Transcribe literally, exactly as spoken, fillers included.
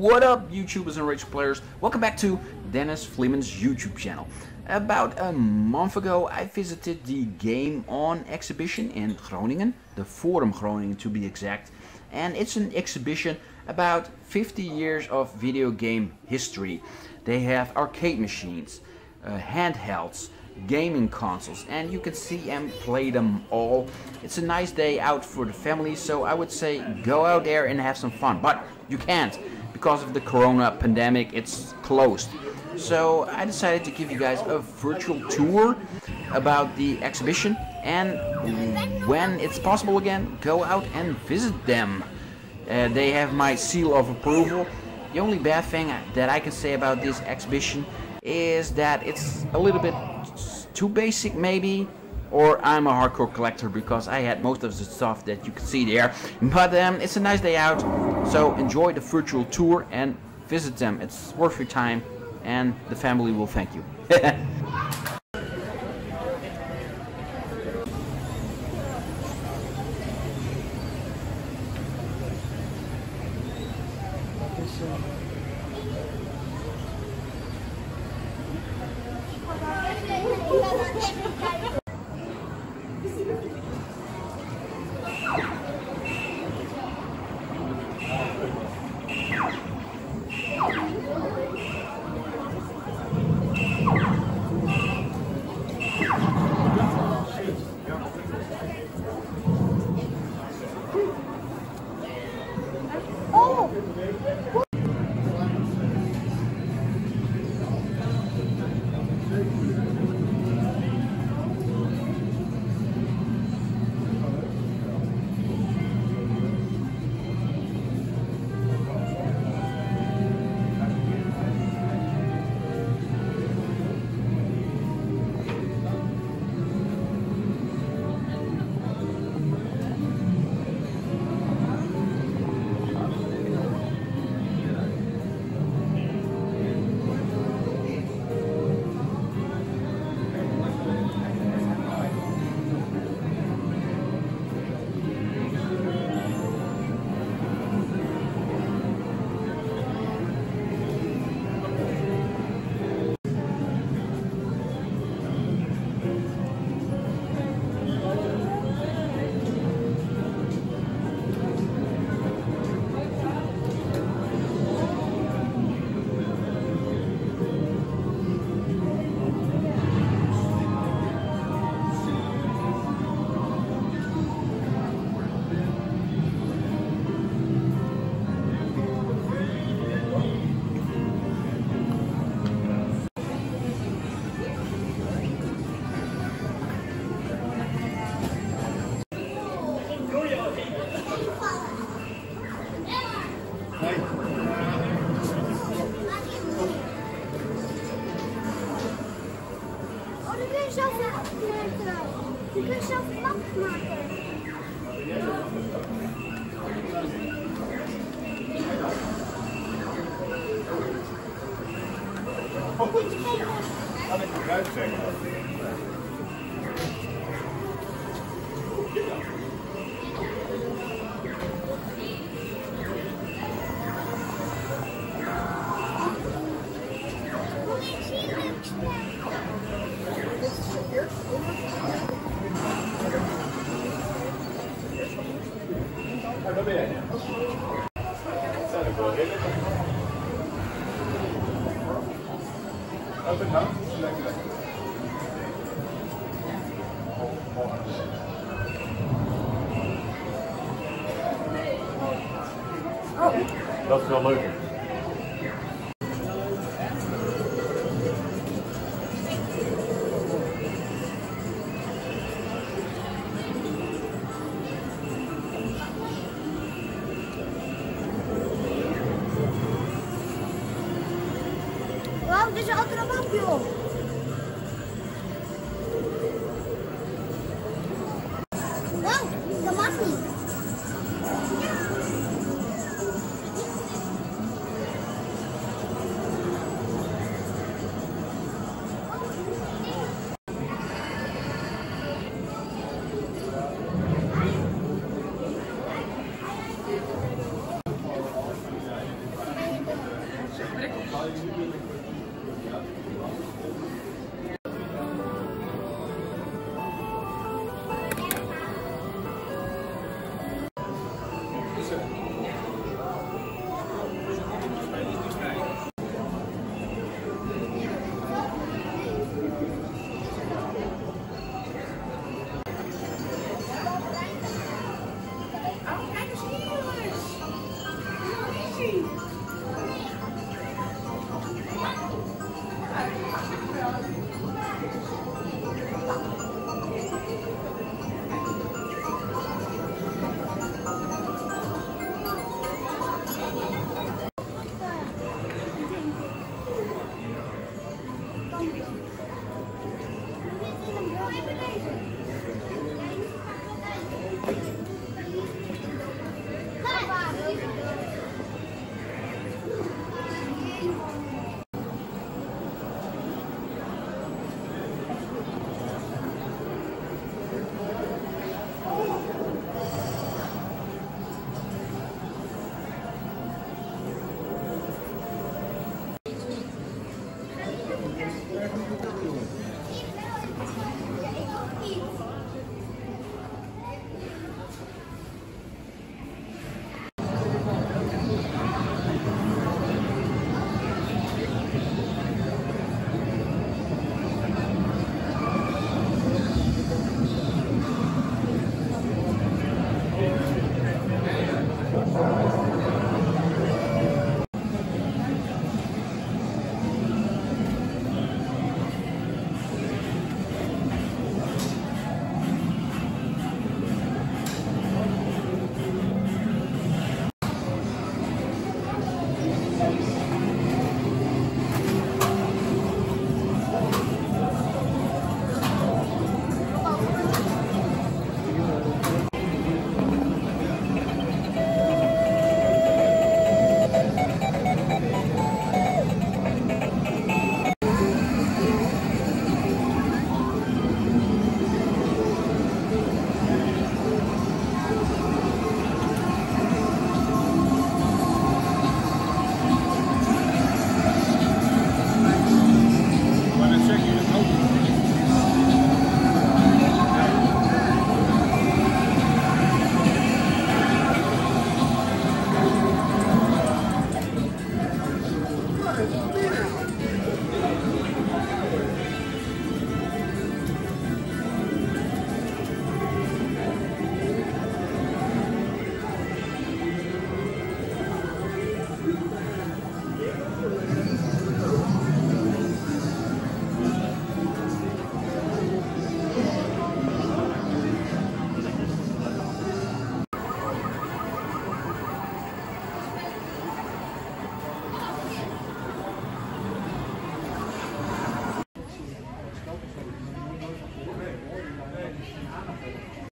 What up, YouTubers and rich players? Welcome back to Dennis Vleeman's YouTube channel. About a month ago I visited the gameon exhibition in Groningen, the Forum Groningen to be exact, and it's an exhibition about fifty years of video game history. They have arcade machines, uh, handhelds, gaming consoles, and you can see and play them all. It's a nice day out for the family, so I would say go out there and have some fun, but you can't because of the corona pandemic. It's closed. So I decided to give you guys a virtual tour about the exhibition, and when it's possible again, go out and visit them. Uh, they have my seal of approval. The only bad thing that I can say about this exhibition is that it's a little bit too basic maybe, or I'm a hardcore collector because I had most of the stuff that you can see there. But um, it's a nice day out, so enjoy the virtual tour and visit them. It's worth your time and the family will thank you. Je kunt zelf map maken. Oh, goed. Laat ik eruit zeggen. Daar ben jij. Zijn er wel redelijk. Open hand, lekker lekker. Dat is wel leuk. Wauw, dit is een andere map, joh.